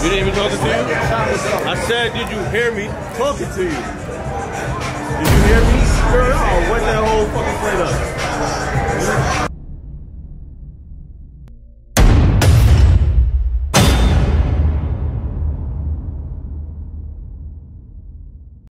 You didn't even talking to you? I said, did you hear me talking to you? Did you hear me? Girl, oh, what's that whole fucking plate up?